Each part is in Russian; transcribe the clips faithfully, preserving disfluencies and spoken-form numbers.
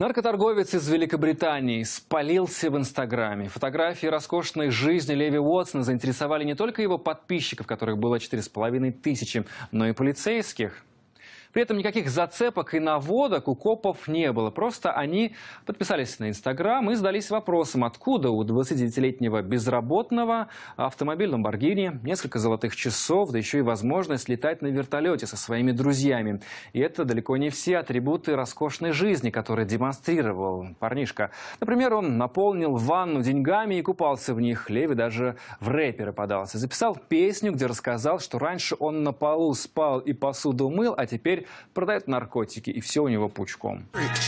Наркоторговец из Великобритании спалился в Инстаграме. Фотографии роскошной жизни Леви Уотсона заинтересовали не только его подписчиков, которых было четыре с половиной тысячи, но и полицейских. При этом никаких зацепок и наводок у копов не было. Просто они подписались на Инстаграм и задались вопросом, откуда у двадцатидевятилетнего безработного автомобиль Lamborghini, несколько золотых часов, да еще и возможность летать на вертолете со своими друзьями. И это далеко не все атрибуты роскошной жизни, которые демонстрировал парнишка. Например, он наполнил ванну деньгами и купался в них. Леви даже в рэперы подался. Записал песню, где рассказал, что раньше он на полу спал и посуду мыл, а теперь продает наркотики, и все у него пучком.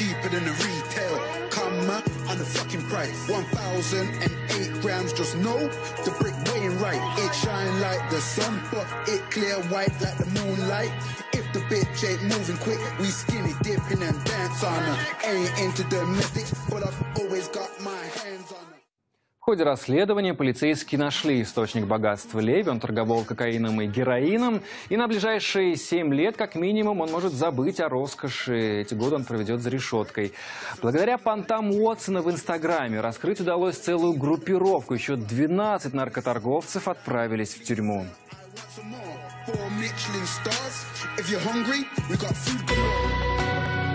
В ходе расследования полицейские нашли источник богатства Леви. Он торговал кокаином и героином. И на ближайшие семь лет, как минимум, он может забыть о роскоши. Эти годы он проведет за решеткой. Благодаря понтам Уотсона в Инстаграме раскрыть удалось целую группировку. Еще двенадцать наркоторговцев отправились в тюрьму. For Michelin stars, if you're hungry, we got food galore.